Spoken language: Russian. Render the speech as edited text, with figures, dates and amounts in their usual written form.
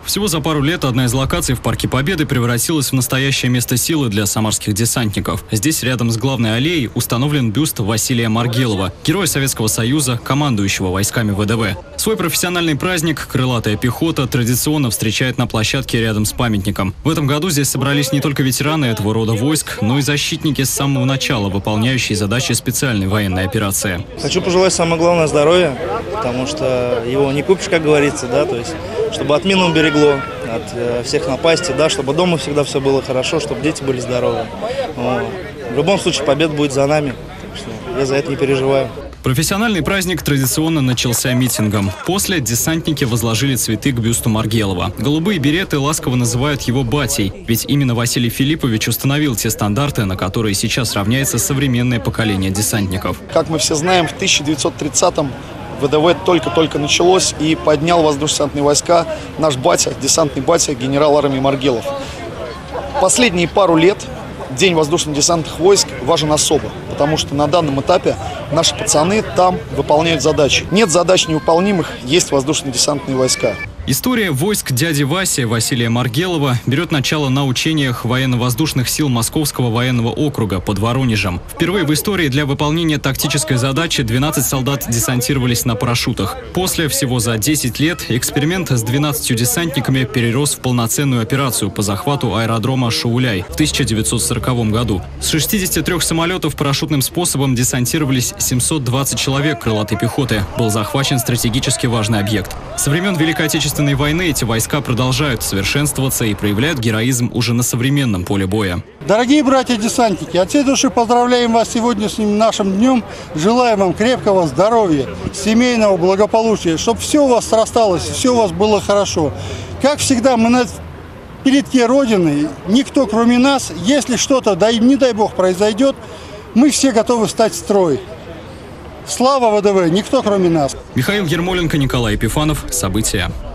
Всего за пару лет одна из локаций в Парке Победы превратилась в настоящее место силы для самарских десантников. Здесь, рядом с главной аллеей, установлен бюст Василия Маргелова, героя Советского Союза, командующего войсками ВДВ. Свой профессиональный праздник крылатая пехота традиционно встречает на площадке рядом с памятником. В этом году здесь собрались не только ветераны этого рода войск, но и защитники с самого начала, выполняющие задачи специальной военной операции. Хочу пожелать самое главное здоровья, потому что его не купишь, как говорится, да, то есть, чтобы от мин уберегло, от всех напастей, да, чтобы дома всегда все было хорошо, чтобы дети были здоровы. В любом случае победа будет за нами, так что я за это не переживаю. Профессиональный праздник традиционно начался митингом. После десантники возложили цветы к бюсту Маргелова. Голубые береты ласково называют его батей, ведь именно Василий Филиппович установил те стандарты, на которые сейчас равняется современное поколение десантников. Как мы все знаем, в 1930-м ВДВ только-только началось и поднял воздушно-десантные войска наш батя, десантный батя, генерал армии Маргелов. Последние пару лет День воздушно-десантных войск важен особо, потому что на данном этапе наши пацаны там выполняют задачи. Нет задач невыполнимых, есть воздушно-десантные войска. История войск дяди Васи Василия Маргелова берет начало на учениях военно-воздушных сил Московского военного округа под Воронежем. Впервые в истории для выполнения тактической задачи 12 солдат десантировались на парашютах. После, всего за 10 лет, эксперимент с 12 десантниками перерос в полноценную операцию по захвату аэродрома Шауляй в 1940 году. С 63 самолетов парашютным способом десантировались 720 человек крылатой пехоты. Был захвачен стратегически важный объект. Со времен Великой Отечественной войны эти войска продолжают совершенствоваться и проявляют героизм уже на современном поле боя. Дорогие братья-десантники, от всей души поздравляем вас сегодняшним нашим днем. Желаем вам крепкого здоровья, семейного благополучия, чтобы все у вас срасталось, все у вас было хорошо. Как всегда, мы на передке Родины, никто кроме нас, если что-то, не дай бог, произойдет, мы все готовы встать в строй. Слава ВДВ, никто кроме нас. Михаил Ермоленко, Николай Епифанов. События.